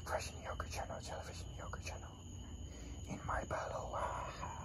Fresh New Yorker channel, television New Yorker channel. In my bellow.